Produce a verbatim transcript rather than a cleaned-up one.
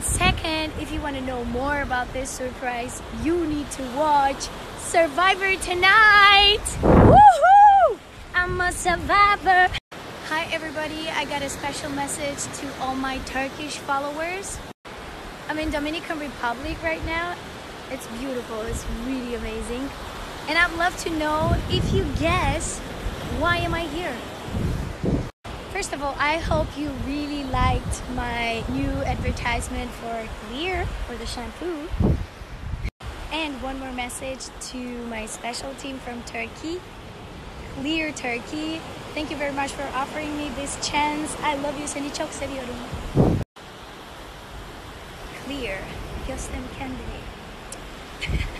second, if you want to know more about this surprise, you need to watch Survivor tonight. Woohoo! I'm a survivor. Hi everybody, I got a special message to all my Turkish followers. I'm in Dominican Republic right now. It's beautiful, it's really amazing. And I'd love to know if you guess, why am I here? First of all, I hope you really liked my new advertisement for Clear, for the shampoo. And one more message to my special team from Turkey, Clear Turkey. Thank you very much for offering me this chance. I love you. Seni çok seviyorum. Clear. Gösterem kendini.